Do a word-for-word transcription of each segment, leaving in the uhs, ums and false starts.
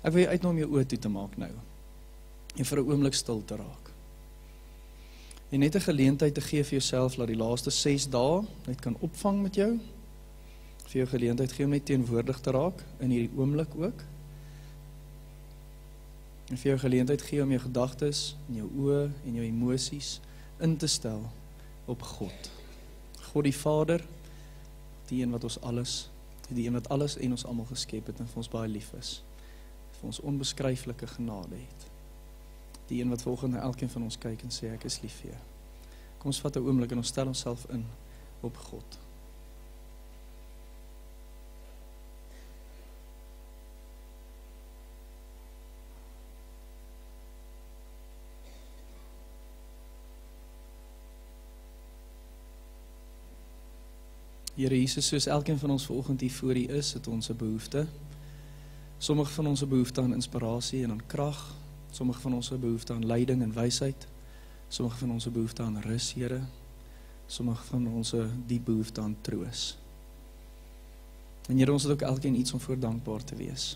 Ek wil jou uitnooi om jou oë toe te maak nou. En vir 'n oomblik stil te raak. En net 'n geleentheid te gee vir jouself dat die laaste ses dae net kan opvang met jou. Vir jou geleentheid gee om net teenwoordig te raak in hierdie oomblik ook. En vir jou geleentheid gee om jou gedagtes en jou oë en jou emosies in te stel op God. God die Vader, die een wat ons alles, die een wat alles en ons almal geskep het en vir ons baie lief is. Vir ons onbeskryflike genade het. Die een wat volgende elkeen van ons kyk en sê ek is lief vir jou. Kom ons vat 'n oomblik en ons stel onsself in op God. Here Jesus, soos elkeen van ons vanoggend hier voor U is, het ons 'n behoefte. Sommige van ons 'n behoefte aan inspirasie en aan krag, sommige van ons 'n behoefte aan leiding en wysheid, sommige van ons 'n behoefte aan rus, Here, sommige van ons 'n diep behoefte aan troos. En Here, ons het ook elkeen iets om voor dankbaar te wees.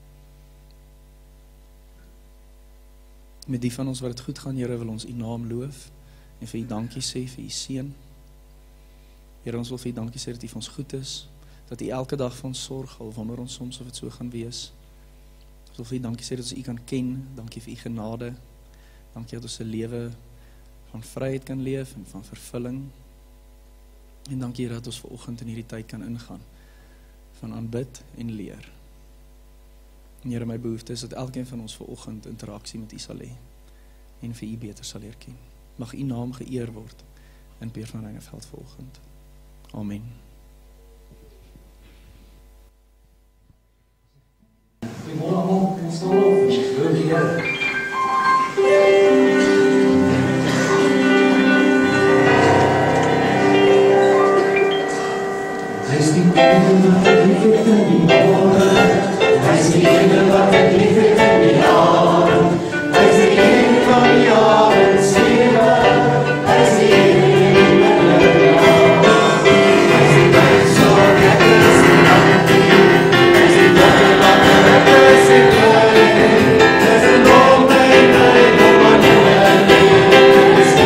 Met die van ons wat dit goed gaan, Here, wil ons U naam loof en vir U dankie sê vir U seën. Here, ons wil vir U dankie sê dat U vir ons goed is, dat U elke dag vir ons sorg, al wonder ons soms of dit so gaan wees. Ons wil vir U dankie sê dat ons U kan ken, dankie vir U genade, dankie dat ons 'n lewe van vryheid kan leef en van vervulling, en dankie dat ons vanoggend in hierdie tyd kan ingaan, van aanbid en leer. En Here, my behoefte is dat elkeen van ons vanoggend interaksie met U sal hê, en vir U beter sal leer ken. Mag U naam geëer word, in Peer van Reineveld vanoggend. Amen. Goeiemôre almal, kom staan op, ons wil die Here. Hy is die engel wat ek lief het in die môre, hy is die engel wat ek lief het in die jaren, hy is die engel van die jaren sewe, hy is die engel in die middeljaar, hy is die mens wat ek is in dankie, hy is die dokter wat ek is in leiding, hy is die loon my my om aan die leiding, hy is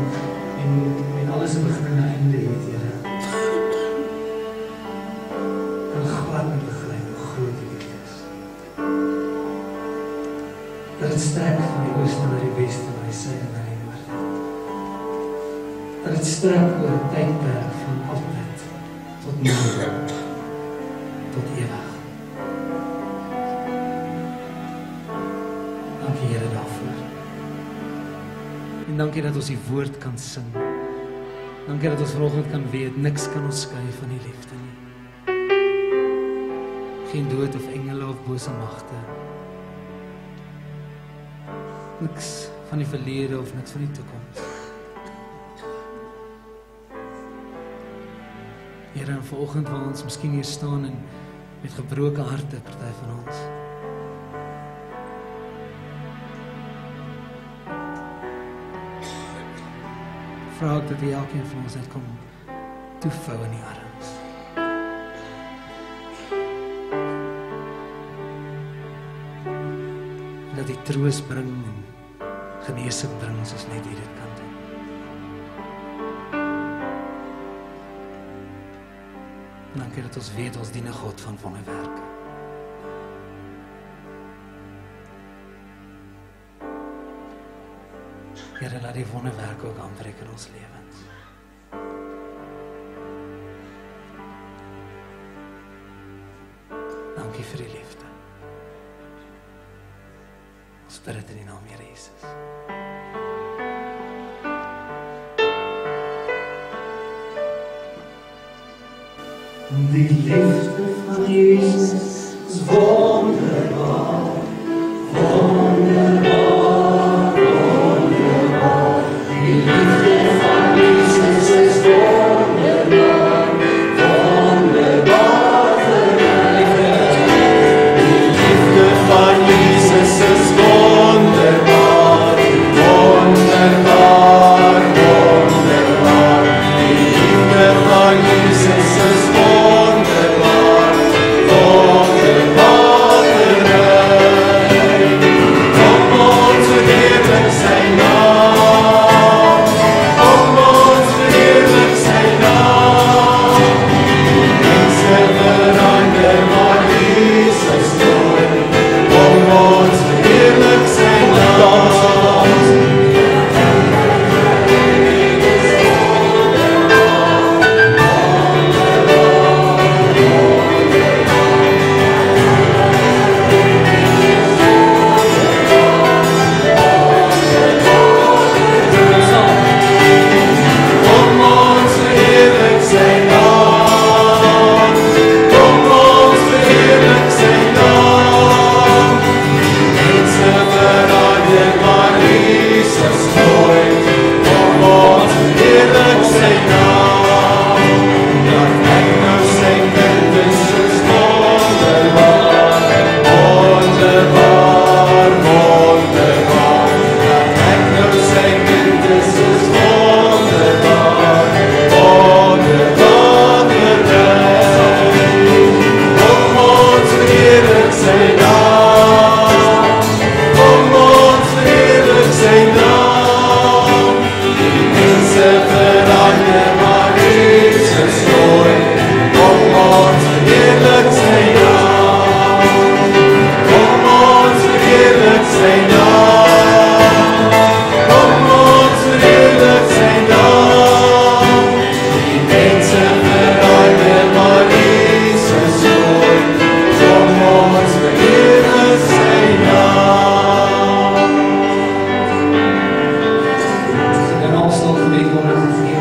en, en alles 'n begin en 'n einde het, Here. Kan glad nie begryp hoe groot U is. Dat dit strek van die ooste na die weste, na die suide na die noorde. Dat dit strek oor 'n tydperk van altyd tot nou, tot ewig. Dankie Here daarvoor. En dankie dat ons die woord kan sing. Dankie dat ons vanoggend kan weet, niks kan ons skei van die liefde nie. Geen dood of engele of bose magte. Niks van die verlede of niks van die toekoms. Here, en vanoggend waar ons miskien hier staan en met gebroke harte, party van ons. Vra ek dat U elkeen van ons net kom toevou in die arms. En dat U troos bring en genesing bring soos net U dit kan doen. Dankie dat ons weet ons dien 'n God van wonderwerke. Here, laat die wonderwerke ook aanbreek in ons lewens. Dankie vir die liefde. Ons bid dit in die naam van Jesus. Die liefde van Jesus is wonderbaar, wonderbaar, wonderbaar. Die liefde van Jesus is wonderbaar, wonderbaar vir my. Die liefde van Jesus is wonderbaar, wonderbaar, wonderbaar. Die liefde van Jesus is wonderbaar, wonderbaar vir my. Kom ons verheerlik sy naam, kom ons verheerlik sy naam. Mense verander, maar Jesus nooit. Kom ons verheerlik sy naam. Kom ons verheerlik sy naam, kom ons verheerlik sy naam. Mense verander, maar Jesus nooit. Kom ons verheerlik sy naam. Dat ek nou sy kind is, is wonderbaar, wonderbaar, wonderbaar. Dat ek nou sy kind is, is wonderbaar, wonderbaar vir my. Kom ons verheerlik sy naam, kom ons verheerlik sy naam. Die mense verander, maar Jesus nooit. Kom ons verheerlik sy naam, kom ons verheerlik sy naam, kom ons verheerlik sy naam. Die mense verander, maar Jesus nooit. Kom ons verheerlik sy naam. As ek in alstal gebed word, dan vergeet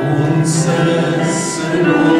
Ons is in